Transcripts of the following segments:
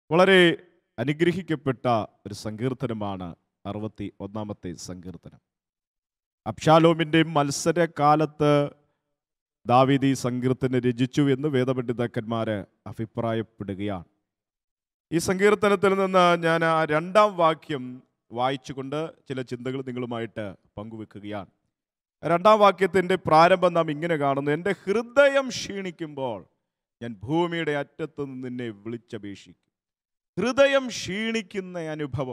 വളരെ അനുഗ്രഹിക്കപ്പെട്ട ഒരു സങ്കീർത്തനമാണ് 61-ാമത്തെ സങ്കീർത്തനം. അബ്ശാലോമിൻ്റെ മത്സരകാലത്ത് ദാവീദ് ഈ സങ്കീർത്തനം രചിച്ചു എന്ന് വേദപണ്ഡിതന്മാർ അഭിപ്രായപ്പെടുകയാണ്. ഈ സങ്കീർത്തനത്തിൽ നിന്ന് ഞാൻ ആ 2-ാം വാക്യം വായിച്ചുകൊണ്ട് ചില ചിന്തകൾ നിങ്ങളുമായിട്ട് പങ്കുവെക്കുകയാണ്. 2-ാം വാക്യത്തിൻ്റെ പ്രാരംഭം നാം ഇങ്ങനെ കാണുന്നു: എൻ്റെ ഹൃദയം ക്ഷീണിക്കുമ്പോൾ ഞാൻ ഭൂമിയുടെ അറ്റത്ത് നിന്ന് നിന്നെ വിളിച്ചപേക്ഷിക്കും. ഹൃദയം ക്ഷീണിക്കുന്ന അനുഭവം.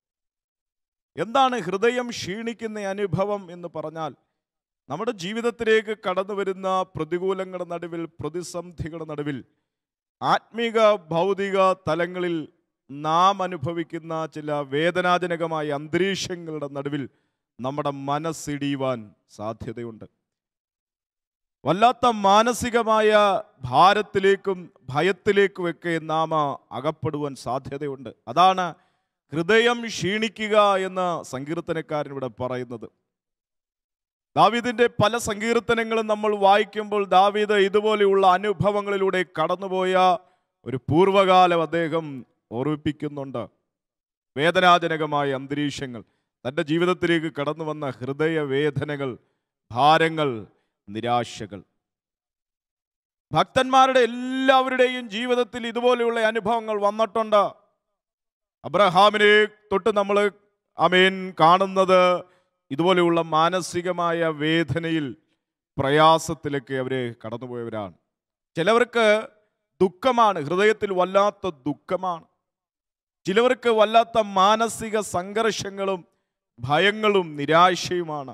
എന്താണ് ഹൃദയം ക്ഷീണിക്കുന്ന അനുഭവം എന്ന് പറഞ്ഞാൽ? നമ്മുടെ ജീവിതത്തിലേക്ക് കടന്നു വരുന്ന പ്രതികൂലങ്ങളുടെ നടുവിൽ, പ്രതിസന്ധികളുടെ നടുവിൽ, ആത്മീക ഭൗതിക തലങ്ങളിൽ നാം അനുഭവിക്കുന്ന ചില വേദനാജനകമായ അന്തരീക്ഷങ്ങളുടെ നടുവിൽ നമ്മുടെ മനസ്സിടിയുവാൻ സാധ്യതയുണ്ട്. വല്ലാത്ത മാനസികമായ ഭാരത്തിലേക്കും ഭയത്തിലേക്കുമൊക്കെ നാം അകപ്പെടുവാൻ സാധ്യതയുണ്ട്. അതാണ് ഹൃദയം ക്ഷീണിക്കുക എന്ന് സങ്കീർത്തനക്കാരൻ ഇവിടെ പറയുന്നത്. ദാവീദിന്റെ പല സങ്കീർത്തനങ്ങളും നമ്മൾ വായിക്കുമ്പോൾ ദാവീദ് ഇതുപോലെയുള്ള അനുഭവങ്ങളിലൂടെ കടന്നുപോയ ഒരു പൂർവ്വകാലം അദ്ദേഹം ഓർമ്മിപ്പിക്കുന്നുണ്ട്. വേദനാജനകമായ അന്തരീക്ഷങ്ങൾ, തൻ്റെ ജീവിതത്തിലേക്ക് കടന്നു വന്ന ഹൃദയവേദനകൾ, ഭാരങ്ങൾ, നിരാശകൾ. ഭക്തന്മാരുടെ എല്ലാവരുടെയും ജീവിതത്തിൽ ഇതുപോലെയുള്ള അനുഭവങ്ങൾ വന്നിട്ടുണ്ട്. അബ്രഹാമിനെ തൊട്ട് നമ്മൾ കാണുന്നത് ഇതുപോലെയുള്ള മാനസികമായ വേദനയിൽ, പ്രയാസത്തിലൊക്കെ അവർ കടന്നുപോയവരാണ്. ചിലവർക്ക് ദുഃഖമാണ്, ഹൃദയത്തിൽ വല്ലാത്ത ദുഃഖമാണ്. ചിലവർക്ക് വല്ലാത്ത മാനസിക സംഘർഷങ്ങളും ഭയങ്ങളും നിരാശയുമാണ്.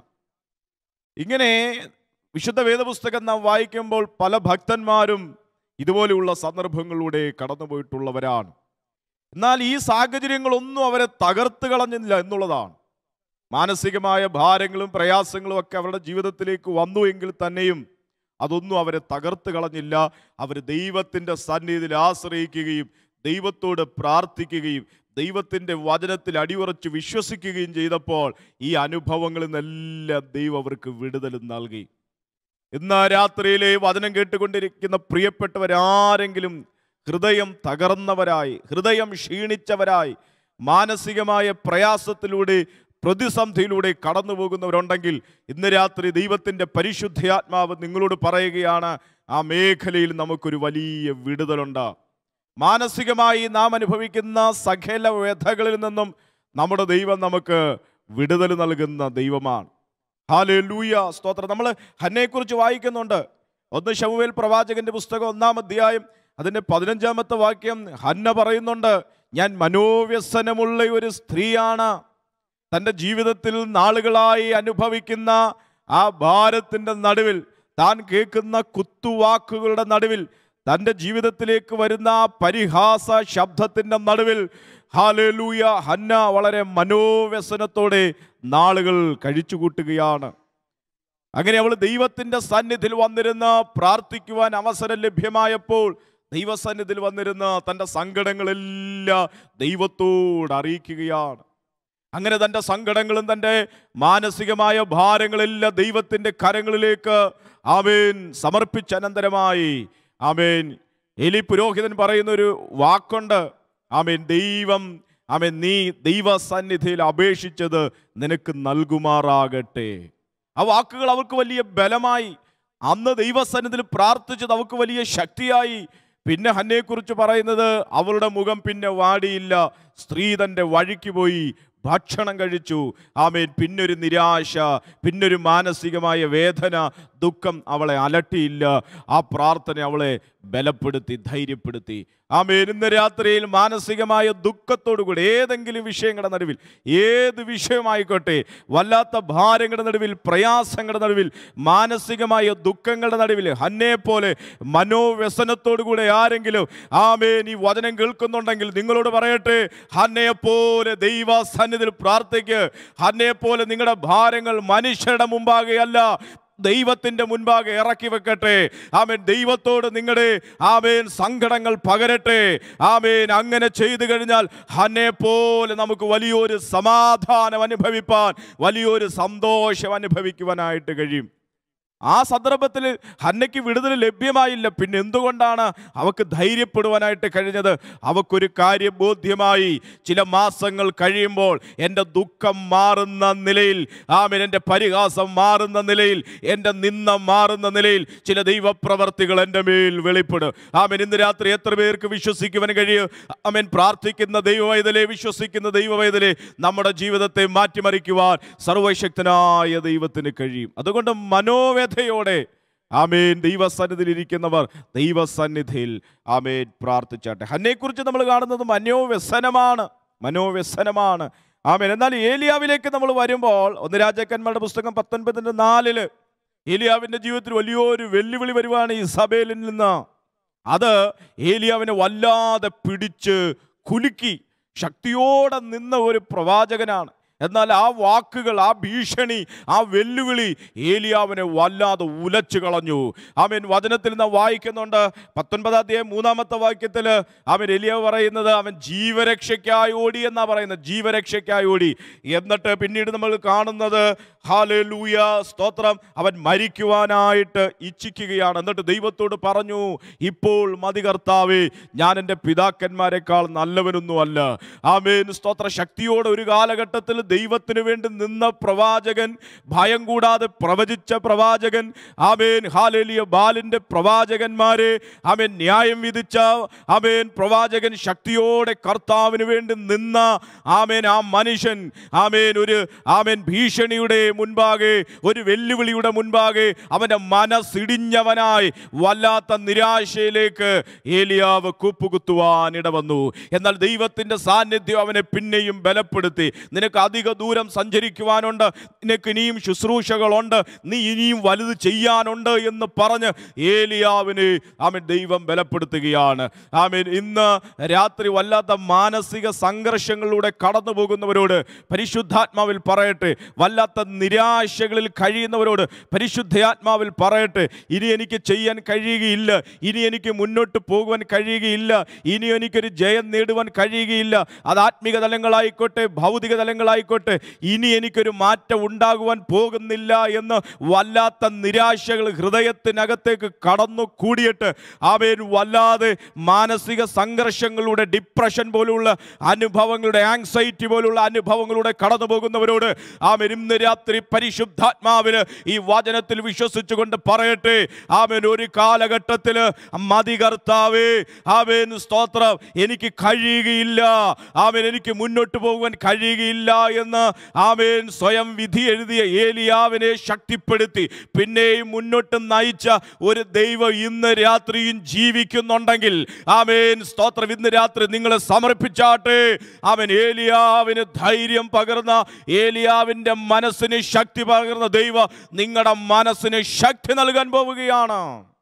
ഇങ്ങനെ വിശുദ്ധ വേദപുസ്തകം നാം വായിക്കുമ്പോൾ പല ഭക്തന്മാരും ഇതുപോലെയുള്ള സന്ദർഭങ്ങളിലൂടെ കടന്നുപോയിട്ടുള്ളവരാണ്. എന്നാൽ ഈ സാഹചര്യങ്ങളൊന്നും അവരെ തകർത്ത് കളഞ്ഞില്ല എന്നുള്ളതാണ്. മാനസികമായ ഭാരങ്ങളും പ്രയാസങ്ങളും ഒക്കെ അവരുടെ ജീവിതത്തിലേക്ക് വന്നു എങ്കിൽ തന്നെയും അതൊന്നും അവരെ തകർത്ത് കളഞ്ഞില്ല. അവർ ദൈവത്തിൻ്റെ സന്നിധിയിൽ ആശ്രയിക്കുകയും ദൈവത്തോട് പ്രാർത്ഥിക്കുകയും ദൈവത്തിൻ്റെ വചനത്തിൽ അടിയുറച്ച് വിശ്വസിക്കുകയും ചെയ്തപ്പോൾ ഈ അനുഭവങ്ങളിൽ നിന്നെല്ലാം ദൈവം അവർക്ക് വിടുതൽ നൽകി. ഇന്ന് രാത്രിയിലെ വചനം കേട്ടുകൊണ്ടിരിക്കുന്ന പ്രിയപ്പെട്ടവരാരെങ്കിലും ഹൃദയം തകർന്നവരായി, ഹൃദയം ക്ഷീണിച്ചവരായി, മാനസികമായ പ്രയാസത്തിലൂടെ, പ്രതിസന്ധിയിലൂടെ കടന്നു പോകുന്നവരുണ്ടെങ്കിൽ ഇന്ന് രാത്രി ദൈവത്തിൻ്റെ പരിശുദ്ധാത്മാവ് നിങ്ങളോട് പറയുകയാണ്, ആ മേഖലയിൽ നമുക്കൊരു വലിയ വിടുതലുണ്ട്. മാനസികമായി നാം അനുഭവിക്കുന്ന സകല വ്യഥകളിൽ നിന്നും നമ്മുടെ ദൈവം നമുക്ക് വിടുതൽ നൽകുന്ന ദൈവമാണ്. ഹല്ലേലൂയ, സ്തോത്രം. നമ്മൾ ഹന്നയെക്കുറിച്ച് വായിക്കുന്നുണ്ട്. 1 ശമൂവേൽ പ്രവാചകന്റെ പുസ്തകം 1-ാം അധ്യായം അതിൻ്റെ 15-ാമത്തെ വാക്യം ഹന്ന പറയുന്നുണ്ട്, ഞാൻ മനോവ്യസനമുള്ള ഒരു സ്ത്രീയാണ്. തൻ്റെ ജീവിതത്തിൽ നാളുകളായി അനുഭവിക്കുന്ന ആ ഭാരത്തിൻ്റെ നടുവിൽ, താൻ കേൾക്കുന്ന കുത്തുവാക്കുകളുടെ നടുവിൽ, തൻ്റെ ജീവിതത്തിലേക്ക് വരുന്ന പരിഹാസ ശബ്ദത്തിൻ്റെ നടുവിൽ, ഹല്ലേലൂയ, ഹന്ന വളരെ മനോവ്യസനത്തോടെ നാളുകൾ കഴിച്ചു കൂട്ടുകയാണ്. അങ്ങനെ അവൾ ദൈവത്തിൻ്റെ സന്നിധിയിൽ വന്നിരുന്ന് പ്രാർത്ഥിക്കുവാൻ അവസരം ലഭ്യമായപ്പോൾ ദൈവസന്നിധിയിൽ വന്നിരുന്ന് തൻ്റെ സങ്കടങ്ങളെല്ലാം ദൈവത്തോട് അറിയിക്കുകയാണ്. അങ്ങനെ തൻ്റെ സങ്കടങ്ങളും തൻ്റെ മാനസികമായ ഭാരങ്ങളെല്ലാം ദൈവത്തിൻ്റെ കരങ്ങളിലേക്ക് സമർപ്പിച്ച അനന്തരമായി എലി പുരോഹിതൻ പറയുന്നൊരു വാക്കുണ്ട്, ദൈവം നീ ദൈവസന്നിധിയിൽ അപേക്ഷിച്ചത് നിനക്ക് നൽകുമാറാകട്ടെ. ആ വാക്കുകൾ അവർക്ക് വലിയ ബലമായി. അന്ന് ദൈവസന്നിധിയിൽ പ്രാർത്ഥിച്ചത് അവർക്ക് വലിയ ശക്തിയായി. പിന്നെ ഹന്നയെക്കുറിച്ച് പറയുന്നത്, അവളുടെ മുഖം പിന്നെ വാടിയില്ല, സ്ത്രീ തൻ്റെ വഴിക്ക് പോയി ഭക്ഷണം കഴിച്ചു. പിന്നൊരു നിരാശ, പിന്നൊരു മാനസികമായ വേദന, ദുഃഖം അവളെ അലട്ടിയില്ല. ആ പ്രാർത്ഥന അവളെ ബലപ്പെടുത്തി, ധൈര്യപ്പെടുത്തി. ഇന്ന് രാത്രിയിൽ മാനസികമായ ദുഃഖത്തോടുകൂടി ഏതെങ്കിലും വിഷയങ്ങളുടെ നടുവിൽ, ഏത് വിഷയമായിക്കോട്ടെ, വല്ലാത്ത ഭാരങ്ങളുടെ നടുവിൽ, പ്രയാസങ്ങളുടെ നടുവിൽ, മാനസികമായ ദുഃഖങ്ങളുടെ നടുവിൽ ഹന്നയെ പോലെ മനോവ്യസനത്തോടുകൂടെ ആരെങ്കിലും ഈ വചനം കേൾക്കുന്നുണ്ടെങ്കിൽ നിങ്ങളോട് പറയട്ടെ, ഹന്നയെ പോലെ ദൈവ സന്നിധിയിൽ പ്രാർത്ഥിക്ക്. ഹന്നയെ പോലെ നിങ്ങളുടെ ഭാരങ്ങൾ മനുഷ്യരുടെ മുമ്പാകെയല്ല, ദൈവത്തിൻ്റെ മുൻപാകെ ഇറക്കി വെക്കട്ടെ. ദൈവത്തോട് നിങ്ങളുടെ സങ്കടങ്ങൾ പകരട്ടെ. അങ്ങനെ ചെയ്തു കഴിഞ്ഞാൽ ഹന്നയെ പോലെ നമുക്ക് വലിയൊരു സമാധാനം അനുഭവിപ്പാൻ, വലിയൊരു സന്തോഷം അനുഭവിക്കുവാനായിട്ട് കഴിയും. ആ സന്ദർഭത്തിൽ ഹന്നയ്ക്ക് വിടുതൽ ലഭ്യമായില്ല. പിന്നെ എന്തുകൊണ്ടാണ് അവൾക്ക് ധൈര്യപ്പെടുവാനായിട്ട് കഴിഞ്ഞത്? അവൾക്കൊരു കാര്യം ബോധ്യമായി. ചില മാസങ്ങൾ കഴിയുമ്പോൾ എൻ്റെ ദുഃഖം മാറുന്ന നിലയിൽ, ആമേൻ, എൻ്റെ പരിഹാസം മാറുന്ന നിലയിൽ, എൻ്റെ നിന്ദ മാറുന്ന നിലയിൽ ചില ദൈവപ്രവർത്തികൾ എൻ്റെ മേൽ വെളിപ്പെടും. ആമേൻ. ഇന്ന് രാത്രി എത്ര പേർക്ക് വിശ്വസിക്കുവാൻ കഴിയും? ആമേൻ. പ്രാർത്ഥിക്കുന്ന ദൈവവൈതലെ, വിശ്വസിക്കുന്ന ദൈവവൈതലെ, നമ്മുടെ ജീവിതത്തെ മാറ്റിമറിക്കുവാൻ സർവശക്തനായ ദൈവത്തിന് കഴിയും. അതുകൊണ്ട് മനോവേദയോടെ, ആമേൻ, ദൈവസന്നിധിയിൽ ഇരിക്കുന്നവർ ദൈവസന്നിധിയിൽ, ആമേൻ, പ്രാർത്ഥിച്ചാട്ടെ. ഹന്നയെക്കുറിച്ച് നമ്മൾ കാണുന്നത് മനോവ്യസനമാണ്. ആമേൻ. എന്നാൽ ഏലിയാവിലേക്ക് നമ്മൾ വരുമ്പോൾ 1 രാജാക്കന്മാരുടെ പുസ്തകം 19:4 ഏലിയാവിൻ്റെ ജീവിതത്തിൽ വലിയൊരു വെല്ലുവിളി വരുവാണ് ഇസബേലിൽ നിന്ന്. അത് ഏലിയാവിനെ വല്ലാതെ പിടിച്ച് കുലുക്കി. ശക്തിയോടെ നിന്ന ഒരു പ്രവാചകനാണ്. എന്നാൽ ആ വാക്കുകൾ, ആ ഭീഷണി, ആ വെല്ലുവിളി ഏലിയാവിനെ വല്ലാതെ ഉലച്ചു കളഞ്ഞു. ആമേൻ. വചനത്തിൽ നാം വായിക്കുന്നുണ്ട്, 19-ാം അധ്യായം 3-ാമത്തെ വാക്യത്തിൽ അവൻ ഏലിയാവ് പറയുന്നത് അവൻ ജീവരക്ഷയ്ക്കായി ഓടി എന്നാ പറയുന്നത്. ജീവരക്ഷയ്ക്കായി ഓടി. എന്നിട്ട് പിന്നീട് നമ്മൾ കാണുന്നത്, ഹല്ലേലൂയ, സ്തോത്രം, അവൻ മരിക്കുവാനായിട്ട് ഇച്ഛിക്കുകയാണ്. എന്നിട്ട് ദൈവത്തോട് പറഞ്ഞു, ഇപ്പോൾ മതി കർത്താവേ, ഞാൻ എൻ്റെ പിതാക്കന്മാരെക്കാൾ നല്ലവനൊന്നുമല്ല. ആമേൻ. സ്തോത്ര. ശക്തിയോടെ ഒരു കാലഘട്ടത്തിൽ ദൈവത്തിന് വേണ്ടി നിന്ന പ്രവാചകൻ, ഭയം കൂടാതെ പ്രവചിച്ച പ്രവാചകൻ, ആമേൻ, ഹല്ലേലൂയ, ബാലിൻ്റെ പ്രവാചകന്മാരെ ആമേൻ ന്യായം വിധിച്ച, ആമേൻ, പ്രവാചകൻ, ശക്തിയോടെ കർത്താവിന് വേണ്ടി നിന്ന, ആമേൻ, ആ മനുഷ്യൻ, ആമേൻ, ഒരു ഭീഷണിയുടെ മുൻപാകെ, ഒരു വെല്ലുവിളിയുടെ മുൻപാകെ അവൻ്റെ മനസ്സിടിഞ്ഞവനായി വല്ലാത്ത നിരാശയിലേക്ക് ഏലിയാവ് കൂപ്പുകുത്തുവാൻ ഇടവന്നു. എന്നാൽ ദൈവത്തിൻ്റെ സാന്നിധ്യം അവനെ പിന്നെയും ബലപ്പെടുത്തി. നിനക്ക് അധിക ദൂരം സഞ്ചരിക്കുവാനുണ്ട്, നിനക്ക് ഇനിയും ശുശ്രൂഷകളുണ്ട്, നീ ഇനിയും വലുത് ചെയ്യാനുണ്ട് എന്ന് പറഞ്ഞ് ഏലിയാവിനെ ആമേൻ ദൈവം ബലപ്പെടുത്തുകയാണ്. ആമേൻ. ഇന്ന് രാത്രി വല്ലാത്ത മാനസിക സംഘർഷങ്ങളിലൂടെ കടന്നു പോകുന്നവരോട് പരിശുദ്ധാത്മാവിൽ പറയട്ടെ, വല്ലാത്ത നിരാശകളിൽ കഴിയുന്നവരോട് പരിശുദ്ധാത്മാവിൽ പറയട്ടെ, ഇനി എനിക്ക് ചെയ്യാൻ കഴിയുകയില്ല, ഇനി എനിക്ക് മുന്നോട്ട് പോകുവാൻ കഴിയുകയില്ല, ഇനി എനിക്കൊരു ജയം നേടുവാൻ കഴിയുകയില്ല. അത് ആത്മീക തലങ്ങളായിക്കോട്ടെ, ഭൗതിക തലങ്ങളായിക്കോട്ടെ, ഇനി എനിക്കൊരു മാറ്റം ഉണ്ടാകുവാൻ പോകുന്നില്ല എന്ന് വല്ലാത്ത നിരാശകൾ ഹൃദയത്തിനകത്തേക്ക് കടന്നു കൂടിയിട്ട്, ആമേൻ, വല്ലാതെ മാനസിക സംഘർഷങ്ങളുടെ, ഡിപ്രഷൻ പോലുള്ള അനുഭവങ്ങളുടെ, ആങ്സൈറ്റി പോലുള്ള അനുഭവങ്ങളുടെ കടന്നു പോകുന്നവരോട് ആമേൻ ഇന്ന് രാത്രി പരിശുദ്ധാത്മാവിന് ഈ വചനത്തിൽ വിശ്വസിച്ചുകൊണ്ട് പറയട്ടെ, ആമേൻ, ഒരു കാലഘട്ടത്തിൽ മതി കർത്താവേ, ആമേൻ, സ്തോത്രം, എനിക്ക് കഴിയുകയില്ല, ആമേൻ, എനിക്ക് മുന്നോട്ട് പോകുവാൻ കഴിയുകയില്ല എന്ന് ആമേൻ സ്വയം വിധി എഴുതിയ ഏലിയാവിനെ ശക്തിപ്പെടുത്തി പിന്നെയും മുന്നോട്ട് നയിച്ച ഒരു ദൈവം ഇന്ന് രാത്രിയും ജീവിക്കുന്നുണ്ടെങ്കിൽ, ആമേൻ, സ്തോത്രം, ഇന്ന് രാത്രി നിങ്ങളെ സമർപ്പിച്ചാട്ടെ. ആമേൻ. ഏലിയാവിന് ധൈര്യം പകർന്ന, ഏലിയാവിൻ്റെ മനസ്സിന് ശക്തി പകർന്ന ദൈവം നിങ്ങളുടെ മനസ്സിന് ശക്തി നൽകാൻ പോവുകയാണ്.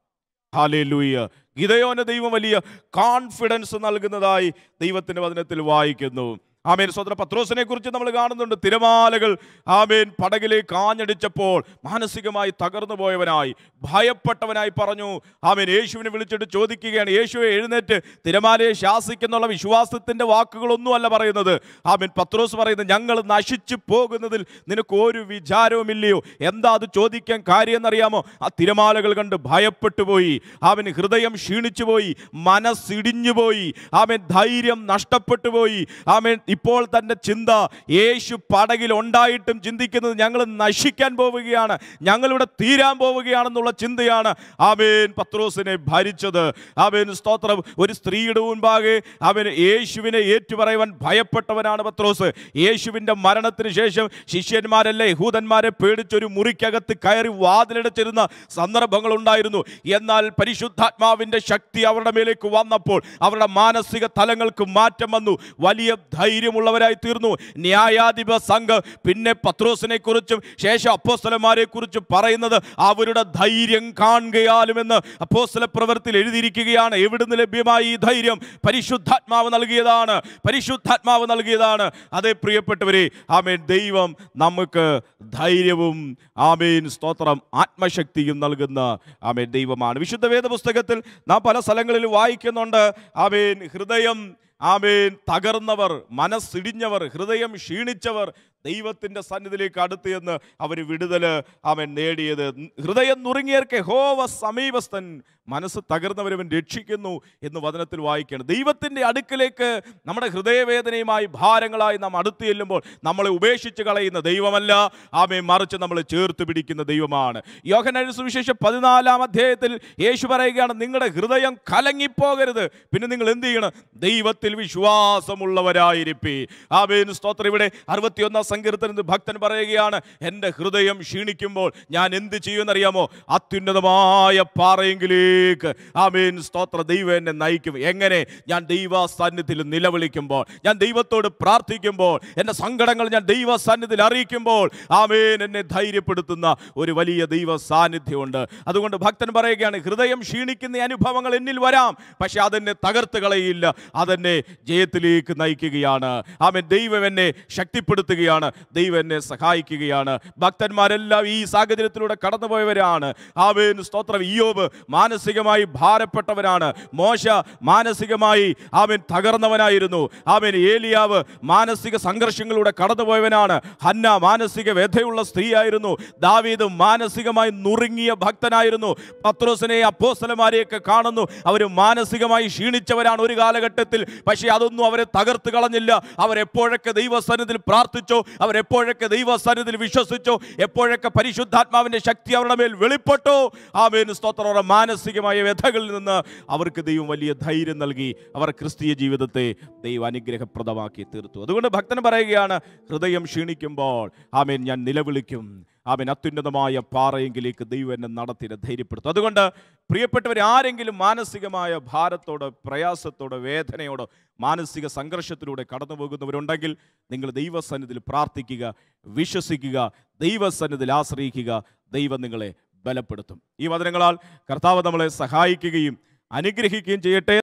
ഹല്ലേലൂയ. ഗിദെയോന് ദൈവം വലിയ കോൺഫിഡൻസ് നൽകുന്നതായി ദൈവത്തിൻ്റെ വചനത്തിൽ വായിക്കുന്നു. ആമേൻ. സ്വതന്ത്ര പത്രോസിനെ കുറിച്ച് നമ്മൾ കാണുന്നുണ്ട്. തിരമാലകൾ ആമേൻ പടകിലേക്ക് ആഞ്ഞടിച്ചപ്പോൾ മാനസികമായി തകർന്നു പോയവനായി, ഭയപ്പെട്ടവനായി പറഞ്ഞു. ആമേൻ. യേശുവിനെ വിളിച്ചിട്ട് ചോദിക്കുകയാണ്, യേശുവെ എഴുന്നേറ്റ് തിരമാലയെ ശാസിക്കുന്നുള്ള വിശ്വാസത്തിൻ്റെ വാക്കുകളൊന്നുമല്ല പറയുന്നത്. ആമേൻ. പത്രോസ് പറയുന്നത്, ഞങ്ങൾ നശിച്ചു പോകുന്നതിൽ നിനക്ക് ഒരു വിചാരവുമില്ലയോ? എന്താ അത് ചോദിക്കാൻ കാര്യം എന്നറിയാമോ? ആ തിരമാലകൾ കണ്ട് ഭയപ്പെട്ടു പോയി. ആമേൻ. ഹൃദയം ക്ഷീണിച്ചു പോയി, മനസ്സിടിഞ്ഞു പോയി, ആമേൻ, ധൈര്യം നഷ്ടപ്പെട്ടു പോയി. ആമേൻ. ഇപ്പോൾ തൻ്റെ ചിന്ത യേശു പടകിൽ ഉണ്ടായിട്ടും ചിന്തിക്കുന്നത് ഞങ്ങൾ നശിക്കാൻ പോവുകയാണ്, ഞങ്ങളിവിടെ തീരാൻ പോവുകയാണെന്നുള്ള ചിന്തയാണ് ആമേൻ പത്രോസിനെ ഭരിച്ചത്. ആമേൻ. സ്തോത്രം. ഒരു സ്ത്രീയുടെ മുൻപാകെ അവൻ യേശുവിനെ ഏറ്റുപറയുവാൻ ഭയപ്പെട്ടവനാണ് പത്രോസ്. യേശുവിൻ്റെ മരണത്തിന് ശേഷം ശിഷ്യന്മാരെല്ലാം യഹൂദന്മാരെ പേടിച്ചൊരു മുറിക്കകത്ത് കയറി വാതിലടച്ചിരുന്ന സന്ദർഭങ്ങളുണ്ടായിരുന്നു. എന്നാൽ പരിശുദ്ധാത്മാവിൻ്റെ ശക്തി അവരുടെ മേലേക്ക് വന്നപ്പോൾ അവരുടെ മാനസിക തലങ്ങൾക്ക് മാറ്റം വന്നു. വലിയ ധൈര്യമുള്ളവരായി തീർന്നു. ന്യായാധിപ സംഘം പിന്നെ പത്രോസിനെ കുറിച്ചും ശേഷം അപ്പോസ്തലന്മാരെ കുറിച്ചും പറയുന്നത് അവരുടെ ധൈര്യം കാണുകയാലുമെന്ന് അപ്പോസ്തല പ്രവൃത്തിയിൽ എഴുതിയിരിക്കുകയാണ്. എവിടുന്ന് ലഭ്യമായി ഈ ധൈര്യം? പരിശുദ്ധാത്മാവ് നൽകിയതാണ്, പരിശുദ്ധാത്മാവ് നൽകിയതാണ്. അതേ പ്രിയപ്പെട്ടവരെ, ആമേൻ, ദൈവം നമുക്ക് ധൈര്യവും, ആമേൻ, സ്തോത്രം, ആത്മശക്തിയും നൽകുന്ന ആമേൻ ദൈവമാണ്. വിശുദ്ധ വേദ പുസ്തകത്തിൽ നാം പല സ്ഥലങ്ങളിൽ വായിക്കുന്നുണ്ട്, ആമേൻ, ഹൃദയം, ആമേൻ, തകർന്നവർ, മനസ്സിടിഞ്ഞവർ, ഹൃദയം ക്ഷീണിച്ചവർ ദൈവത്തിൻ്റെ സന്നിധിയിലേക്ക് അടുത്ത് എന്ന് അവർ വിടുതൽ അവൻ നേടിയത്. ഹൃദയം നുറുങ്ങിയർക്ക് യഹോവ സമീപസ്ഥൻ, മനസ്സ് തകർന്നവരവൻ രക്ഷിക്കുന്നു എന്ന് വചനത്തിൽ വായിക്കുകയാണ്. ദൈവത്തിൻ്റെ അടുക്കലേക്ക് നമ്മുടെ ഹൃദയവേദനയുമായി ഭാരങ്ങളായി നാം അടുത്ത് ചെല്ലുമ്പോൾ നമ്മളെ ഉപേക്ഷിച്ച് കളയുന്ന ദൈവമല്ല, ആമേൻ, മറിച്ച് നമ്മളെ ചേർത്ത് പിടിക്കുന്ന ദൈവമാണ്. യോഹന്നാന്റെ സുവിശേഷം 14-ാം അധ്യായത്തിൽ യേശു പറയുകയാണ്, നിങ്ങളുടെ ഹൃദയം കലങ്ങിപ്പോകരുത്. പിന്നെ നിങ്ങൾ എന്ത് ചെയ്യണം? ദൈവത്തിൽ വിശ്വാസമുള്ളവരായിരിപ്പി. ആമേൻ, സ്തോത്രം. ഇവിടെ 61-ാം സങ്കീർത്തനത്തിൽ ഭക്തൻ പറയുകയാണ്, എൻ്റെ ഹൃദയം ക്ഷീണിക്കുമ്പോൾ ഞാൻ എന്ത് ചെയ്യുമെന്നറിയാമോ? അത്യുന്നതമായ പാറയെങ്കിലേക്ക്, ആമേൻ, സ്തോത്ര, ദൈവം എന്നെ നയിക്കും. എങ്ങനെ? ഞാൻ ദൈവ സന്നിധിയിൽ നിലവിളിക്കുമ്പോൾ, ഞാൻ ദൈവത്തോട് പ്രാർത്ഥിക്കുമ്പോൾ, എൻ്റെ സങ്കടങ്ങൾ ഞാൻ ദൈവ സന്നിധിയിൽ അറിയിക്കുമ്പോൾ, ആമേൻ, എന്നെ ധൈര്യപ്പെടുത്തുന്ന ഒരു വലിയ ദൈവ സാന്നിധ്യമുണ്ട്. അതുകൊണ്ട് ഭക്തൻ പറയുകയാണ്, ഹൃദയം ക്ഷീണിക്കുന്ന അനുഭവങ്ങൾ എന്നിൽ വരാം, പക്ഷെ അതെന്നെ തകർത്ത് കളയില്ല, അതെന്നെ ജയത്തിലേക്ക് നയിക്കുകയാണ്. ആമേൻ, ദൈവം എന്നെ ശക്തിപ്പെടുത്തുകയാണ്, ദൈവം എന്നെ സഹായിക്കുകയാണ്. ഭക്തന്മാരെല്ലാം ഈ സാഹചര്യത്തിലൂടെ കടന്നുപോയവരാണ്. ആമേൻ, സ്തോത്രം. ഇയ്യോബ് മാനസികമായി ഭാരപ്പെട്ടവനാണ്. മോശ മാനസികമായി ആമേൻ തകർന്നവനായിരുന്നു. ആമേൻ, ഏലിയാവ് മാനസിക സംഘർഷങ്ങളിലൂടെ കടന്നുപോയവനാണ്. ഹന്ന മാനസിക വ്യഥയുള്ള സ്ത്രീയായിരുന്നു. ദാവീദ് മാനസികമായി നുറുങ്ങിയ ഭക്തനായിരുന്നു. പത്രോസിനെ, അപ്പോസ്തലന്മാരെയൊക്കെ കാണുന്നു, അവർ മാനസികമായി ക്ഷീണിച്ചവരാണ് ഒരു കാലഘട്ടത്തിൽ. പക്ഷേ അതൊന്നും അവരെ തകർത്ത് കളഞ്ഞില്ല. അവരെപ്പോഴൊക്കെ ദൈവസന്നിധിയിൽ പ്രാർത്ഥിച്ചോ, അവരെപ്പോഴൊക്കെ ദൈവസന്നിധിയിൽ വിശ്വസിച്ചോ, എപ്പോഴൊക്കെ പരിശുദ്ധാത്മാവിൻ്റെ ശക്തി അവരുടെ മേൽ വെളിപ്പെട്ടോ, ആമേൻ, സ്തോത്രം, അവരുടെ മാനസികമായ വ്യഥകളിൽ നിന്ന് അവർക്ക് ദൈവം വലിയ ധൈര്യം നൽകി. അവർ ക്രിസ്തീയ ജീവിതത്തെ ദൈവം അനുഗ്രഹപ്രദമാക്കി തീർത്തു. അതുകൊണ്ട് ഭക്തൻ പറയുകയാണ്, ഹൃദയം ക്ഷീണിക്കുമ്പോൾ ആമേൻ ഞാൻ നിലവിളിക്കും, ആമേൻ, അത്യുന്നതമായ പാറയെങ്കിലേക്ക് ദൈവം എന്നെ നടത്തി ധൈര്യപ്പെടുത്തും. അതുകൊണ്ട് പ്രിയപ്പെട്ടവർ, ആരെങ്കിലും മാനസികമായ ഭാരത്തോട്, പ്രയാസത്തോട്, വേദനയോട്, മാനസിക സംഘർഷത്തിലൂടെ കടന്നു പോകുന്നവരുണ്ടെങ്കിൽ നിങ്ങൾ ദൈവസന്നിധിയിൽ പ്രാർത്ഥിക്കുക, വിശ്വസിക്കുക, ദൈവസന്നിധിയിൽ ആശ്രയിക്കുക. ദൈവം നിങ്ങളെ ബലപ്പെടുത്തും. ഈ വചനങ്ങളാൽ കർത്താവ് നമ്മളെ സഹായിക്കുകയും അനുഗ്രഹിക്കുകയും ചെയ്യട്ടെ.